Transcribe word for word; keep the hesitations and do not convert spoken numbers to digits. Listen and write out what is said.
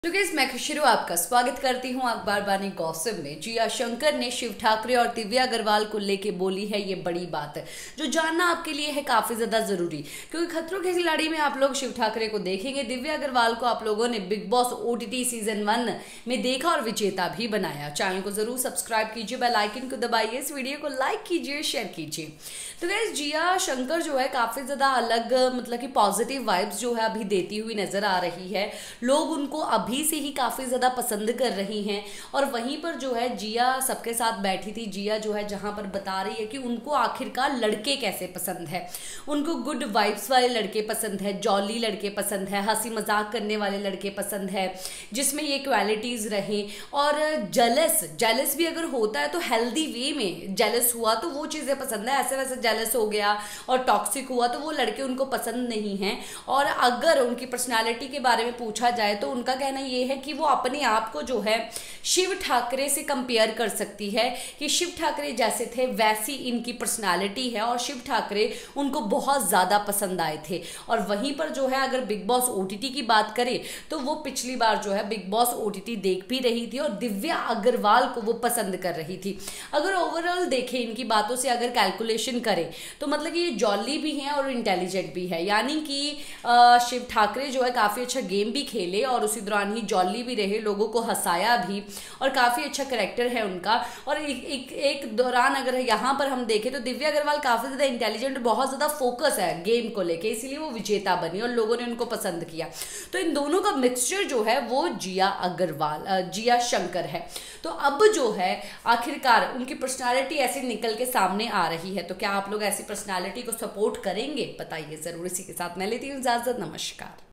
तो गाइस मैं खुशरू आपका स्वागत करती हूं अखबार बानी गॉसिप में। जिया शंकर ने शिव ठाकरे और दिव्या अग्रवाल को लेके बोली है ये बड़ी बात है जो जानना आपके लिए है काफी ज्यादा जरूरी, क्योंकि खतरों के खिलाड़ी में आप लोग शिव ठाकरे को देखेंगे, दिव्या अग्रवाल को आप लोगों ने Bigg Boss OTT season one में देखा और विजेता भी बनाया। चैनल को जरूर सब्सक्राइब कीजिए, बेल आइकन को दबाइए, इस वीडियो को लाइक कीजिए, शेयर कीजिए। तो गाइस जिया शंकर जो है काफी ज्यादा अलग मतलब कि पॉजिटिव वाइब्स जो है अभी देती हुई नजर आ रही है। लोग उनको अभी से ही काफी ज्यादा पसंद कर रही हैं और वहीं पर जो है जिया सबके साथ बैठी थी। जिया जो है जहां पर बता रही है कि उनको आखिरकार लड़के कैसे पसंद है, उनको गुड वाइब्स वाले लड़के पसंद है, जॉली लड़के पसंद है, हंसी मजाक करने वाले लड़के पसंद है जिसमें ये क्वालिटीज रहें। और जेलस जेलस भी अगर होता है तो हेल्दी वे में जेलस हुआ तो वो चीजें पसंद है, ऐसे वैसे जेलस हो गया और टॉक्सिक हुआ तो वो लड़के उनको पसंद नहीं है। और अगर उनकी पर्सनालिटी के बारे में पूछा जाए तो उनका कहना ये है कि वो अपने आप को जो है शिव ठाकरे से कंपेयर कर सकती है कि शिव ठाकरे जैसे थे वैसी इनकी पर्सनालिटी है और शिव ठाकरे उनको बहुत ज्यादा पसंद आए थे। और वहीं पर जो है अगर बिग बॉस ओटीटी की बात करें तो वो पिछली बार जो है बिग बॉस ओटीटी देख भी रही थी और दिव्या अग्रवाल को वो पसंद कर रही थी। अगर ओवरऑल देखें इनकी बातों से अगर कैलकुलेशन करें तो मतलब कि ये जॉली भी हैं और इंटेलिजेंट भी है, यानी कि शिव ठाकरे जो है काफी अच्छा गेम भी खेले और उसी दौरान ही जॉली भी रहे, लोगों को हंसाया भी और काफी अच्छा कैरेक्टर है उनका। और एक एक, एक दौरान अगर यहाँ पर हम देखें तो दिव्या अग्रवाल काफी ज्यादा इंटेलिजेंट, बहुत ज्यादा फोकस है गेम को लेके, इसीलिए वो विजेता बनी और लोगों ने उनको पसंद किया। तो इन दोनों का मिक्सचर जो है वो जिया अग्रवाल जिया शंकर है। तो अब जो है आखिरकार उनकी पर्सनालिटी ऐसे निकल के सामने आ रही है, तो क्या आप लोग ऐसी पर्सनालिटी को सपोर्ट करेंगे? बताइए जरूर। इसी के साथ मैं लेती हूँ इजाजत, नमस्कार।